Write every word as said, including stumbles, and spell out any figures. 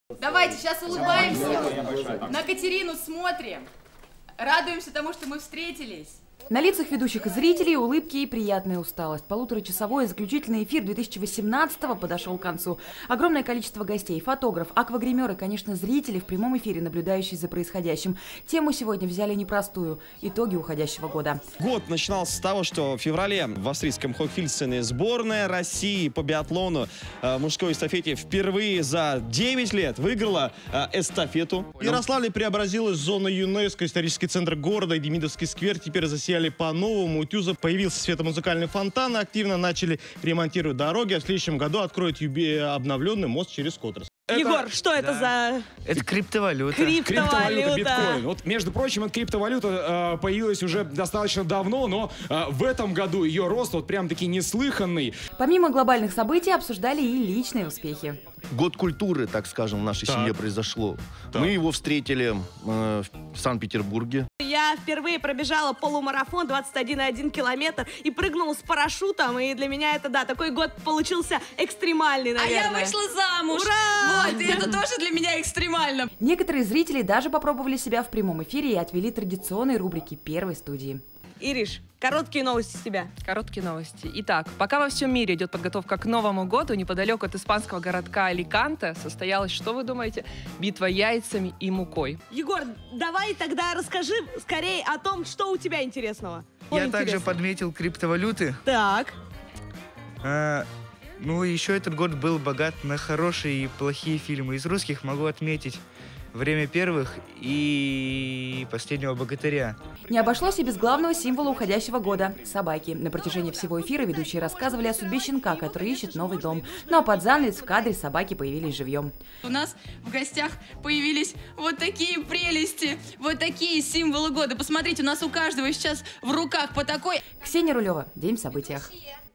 Давайте сейчас улыбаемся, на Катерину смотрим, радуемся тому, что мы встретились. На лицах ведущих и зрителей улыбки и приятная усталость. Полуторачасовой заключительный эфир две тысячи восемнадцатого подошел к концу. Огромное количество гостей, фотограф, аквагример и, конечно, зрители в прямом эфире, наблюдающие за происходящим. Тему сегодня взяли непростую – итоги уходящего года. Год начинался с того, что в феврале в австрийском Хохфильцене сборная России по биатлону э, мужской эстафете впервые за девять лет выиграла э, эстафету. Ярославль преобразилась в зону ЮНЕСКО, исторический центр города и Демидовский сквер теперь засияли по-новому. У Тюза появился светомузыкальный фонтан, активно начали ремонтировать дороги, а в следующем году откроют обновленный мост через Котрос. Это, Егор, что да. это за... Это криптовалюта. Криптовалюта. Криптовалюта, биткоин. Вот, между прочим, эта криптовалюта э, появилась уже достаточно давно, но э, в этом году ее рост вот прям-таки неслыханный. Помимо глобальных событий обсуждали и личные успехи. Год культуры, так скажем, в нашей так. семье произошло. Так. Мы его встретили э, в Санкт-Петербурге. Я впервые пробежала полумарафон двадцать один и один километр и прыгнула с парашютом. И для меня это, да, такой год получился экстремальный, наверное. А я вышла замуж. Ура! Вот, и это тоже для меня экстремально. Некоторые зрители даже попробовали себя в прямом эфире и отвели традиционной рубрики первой студии. Ириш, короткие новости с тебя. Короткие новости. Итак, пока во всем мире идет подготовка к Новому году, неподалеку от испанского городка Аликанте состоялась, что вы думаете, битва яйцами и мукой. Егор, давай тогда расскажи скорее о том, что у тебя интересного. Я интересно. также подметил криптовалюты. Так. А, ну, еще этот год был богат на хорошие и плохие фильмы. Из русских могу отметить «Время первых» и «Последнего богатыря». Не обошлось и без главного символа уходящего года – собаки. На протяжении всего эфира ведущие рассказывали о судьбе щенка, который ищет новый дом. Ну а под занавес в кадре собаки появились живьем. У нас в гостях появились вот такие прелести, вот такие символы года. Посмотрите, у нас у каждого сейчас в руках по такой. Ксения Рулева. День в событиях.